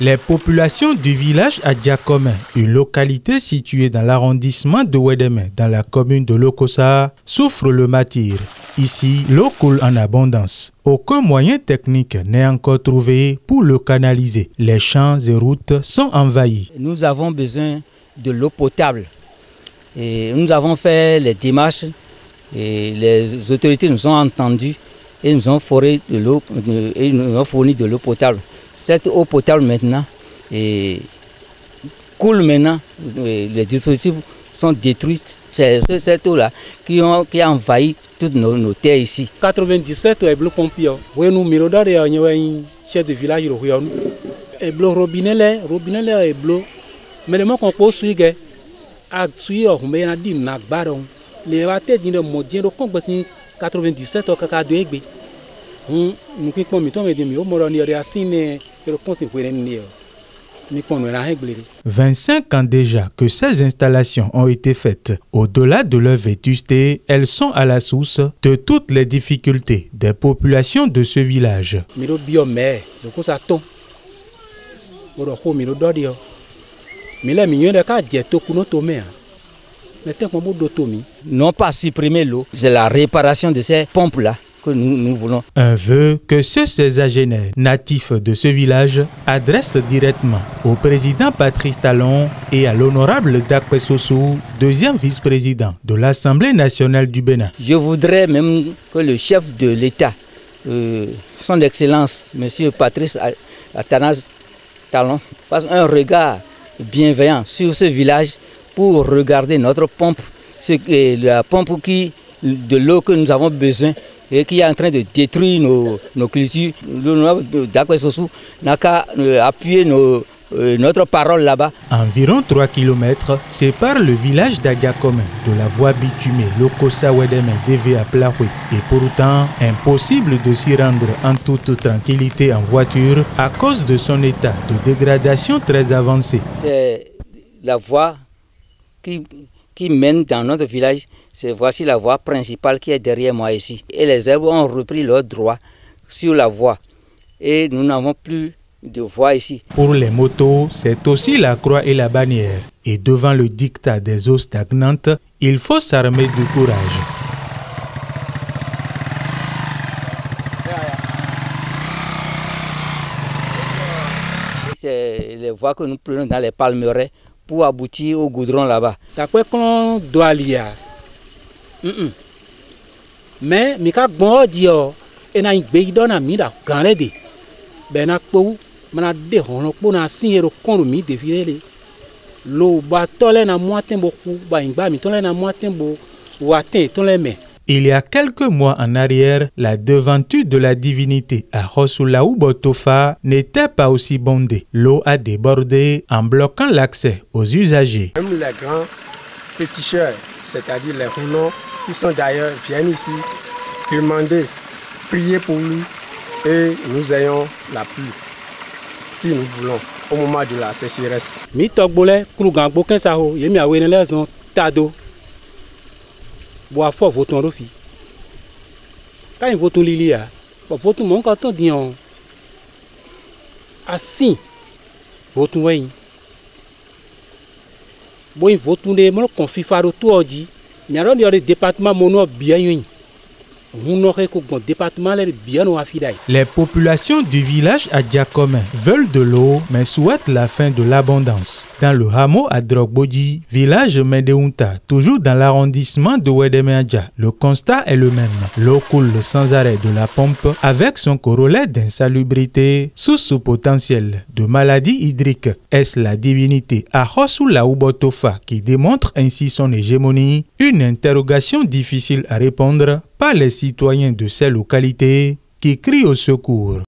Les populations du village Adjakomé, une localité située dans l'arrondissement de Ouédémé, dans la commune de Lokossa, souffrent le martyre. Ici, l'eau coule en abondance. Aucun moyen technique n'est encore trouvé pour le canaliser. Les champs et routes sont envahis. Nous avons besoin de l'eau potable. Et nous avons fait les démarches et les autorités nous ont entendus et nous ont fourni de l'eau potable. Cette eau potable maintenant coule maintenant. Les dispositifs sont détruits. C'est cette eau-là qui a envahi toutes nos terres ici. 97 est bleu pompier. Oui, nous mirodons les chef de village et bleu robinet est bleu. Mais le mot qu'on pose sur les a suivi mais a dit n'agbaron. Les ratés d'une moderne au Congo 97 au caca de Egbe. Nous qui commettons des mieux moronières et assignées et le conseil pour les nier. 25 ans déjà que ces installations ont été faites. Au-delà de leur vétusté, elles sont à la source de toutes les difficultés des populations de ce village. Non pas supprimer l'eau, c'est la réparation de ces pompes-là que nous voulons. Un vœu que ce sésagénaire natif de ce village adresse directement au président Patrice Talon et à l'honorable Dakwe Sossou, deuxième vice-président de l'Assemblée nationale du Bénin. Je voudrais même que le chef de l'État, son Excellence, M. Patrice Talon, fasse un regard bienveillant sur ce village pour regarder notre pompe, la pompe de l'eau que nous avons besoin et qui est en train de détruire nos cultures. Le Dakwe Sossou n'a qu'à appuyer notre parole là-bas. Environ 3 km séparent le village d'Adjakomé de la voie bitumée Lokossa-Ouédémé déviée à Plahoué. Et pourtant, impossible de s'y rendre en toute tranquillité en voiture à cause de son état de dégradation très avancé. C'est la voie qui mène dans notre village. Voici la voie principale qui est derrière moi ici. Et les herbes ont repris leurs droits sur la voie. Et nous n'avons plus de voie ici. Pour les motos, c'est aussi la croix et la bannière. Et devant le diktat des eaux stagnantes, il faut s'armer du courage. C'est les voies que nous prenons dans les palmeraies pour aboutir au goudron là-bas. Mais mika bon dio et na igbe don na mi da ganle de be na po mana de hono po na sin ero kon mi de virele lo ba tole na moiten boku ba ingba mi tole na moiten bo watin tole me. Il y a quelques mois en arrière, la devanture de la divinité à Hossulaou Botofa n'était pas aussi bondée. L'eau a débordé en bloquant l'accès aux usagers. Même les grands féticheurs, c'est-à-dire les Hunos, qui sont d'ailleurs, viennent ici demander, prier pour lui et nous ayons la pluie, si nous voulons, au moment de la sécheresse. Mi togbole krugambo kensaho yemi awene lezon tado bo afo voton rofi quand voton lilia voton mon canton dion assim voton wen bo voton de mon confifaro to odi mi aro ni ore département mono bien yin. Les populations du village Adjakomé veulent de l'eau mais souhaitent la fin de l'abondance. Dans le hameau à Drogboji, village Médéounta, toujours dans l'arrondissement de Ouédémé, le constat est le même. L'eau coule sans arrêt de la pompe avec son corollaire d'insalubrité, source potentielle de maladies hydriques. Est-ce la divinité Hossulaou Botofa qui démontre ainsi son hégémonie? Une interrogation difficile à répondre par les citoyens de ces localités qui crient au secours.